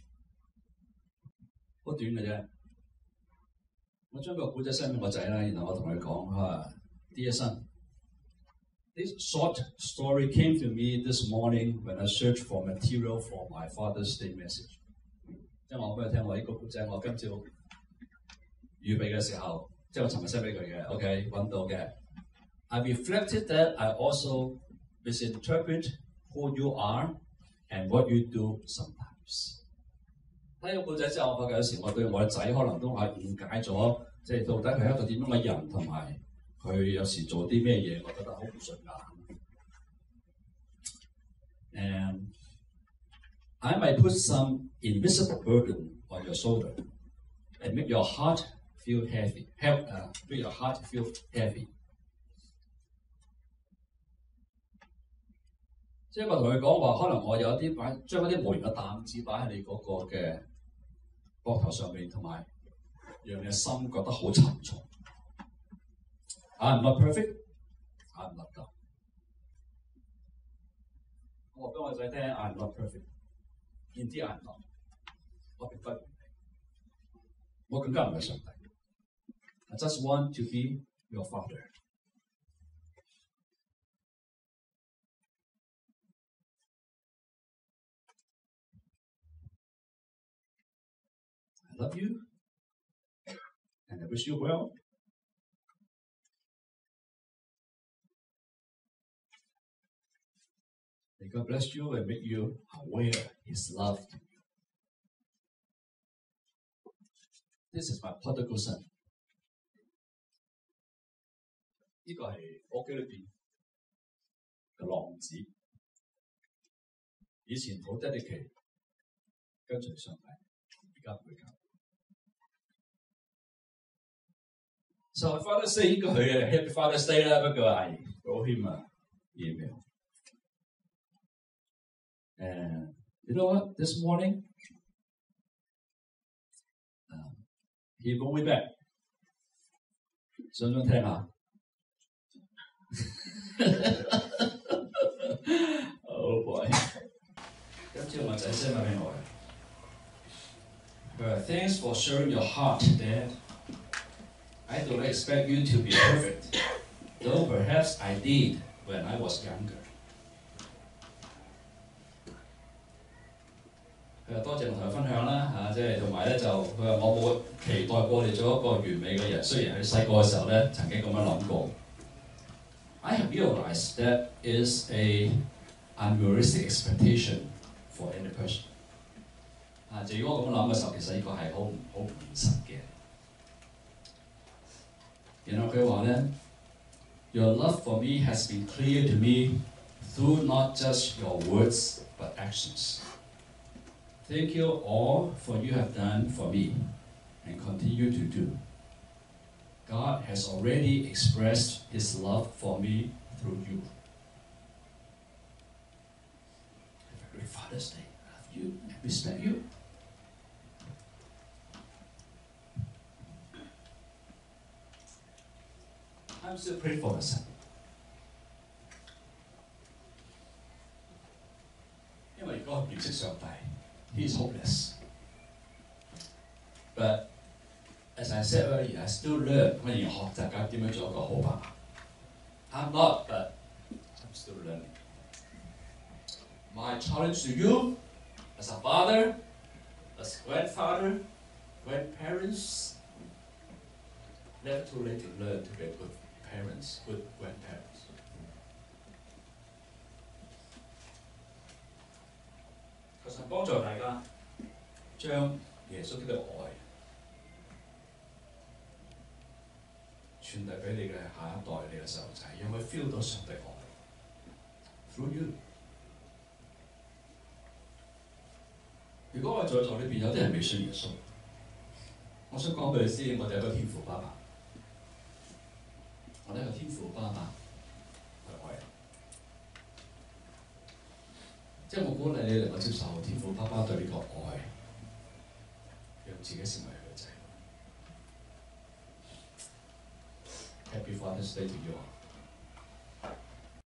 好短嘅啫，我將個古仔 send 俾我仔啦，然後我同佢講啊 ，Dear son。This short story came to me this morning when I searched for material for my Father's Day message。即係我俾佢聽我呢個故仔，我今朝預備嘅時候，即係我尋日 send 俾佢嘅 ，OK 揾到嘅。I reflected that I also misinterpret who you are and what you do sometimes。睇咗故仔之後，我發覺有時我對我嘅仔可能都係誤解咗，即係到底佢係一個點樣嘅人，同埋佢有時做啲咩嘢，我覺得好唔順眼。And I might put some invisible burden on your shoulder and make your heart feel heavy. Help, uh, make your heart feel heavy. 即係我同佢講話，可能我有啲擺將嗰啲無形嘅擔子擺喺你嗰個嘅膊頭上面，同埋讓你嘅心覺得好沉重。I'm not perfect. I'm not God. 我話俾我仔聽 ，I'm not perfect. Indeed, I'm not. 我並不完美，我更加唔係上帝。I just want to be your father. I love you, and I wish you well. May God bless you and make you aware His love to you. This is my prodigal son. 呢個係屋企裏邊嘅浪子，以前好 dedicate 跟隨上帝，而家唔會教。So Father's Day 應該佢嘅 Happy Father's Day 啦，不過係保險啊 email。And you know what? This morning, um, he brought me back. 想唔想聽下？ Oh boy！ 今朝我仔 send 埋俾我嘅。佢話 Thanks for sharing your heart, Dad. I don't expect you to be perfect, though perhaps I did when I was younger. 佢話多謝我同佢分享啦嚇，即係同埋咧就佢話我冇期待過你做一個完美嘅人，雖然喺細個嘅時候咧曾經咁樣諗過。I have realized that is a unrealistic expectation for any person。啊，就如果我咁樣諗嘅時候，其實呢個係好唔好唔現實嘅。然後佢話咧 ，Your love for me has been clear to me through not just your words but actions. Thank you all for you have done for me and continue to do. God has already expressed His love for me through you. Have a great Father's Day. I love you and respect you. I'm still praying for my son. 因為如果唔認識上帝 He is hopeless. But as I said earlier, I still learn 我仍然學習緊點樣做一個好爸爸。I'm not, but I'm still learning. My challenge to you, as a father, as a grandfather, grandparents, never too late to learn to be good parents, good grandparents. 求神幫助大家將耶穌基督嘅愛傳遞俾你嘅下一代、你嘅細路仔，讓佢 feel 到上帝愛 through you。如果我在座裏邊有啲人未信耶穌，我想講俾你知，我哋有個天父爸爸，我哋有個天父爸爸係愛人。即係我鼓勵你能夠接受天父爸爸對你個愛，讓自己成為佢嘅仔。Happy Father's Day to you all.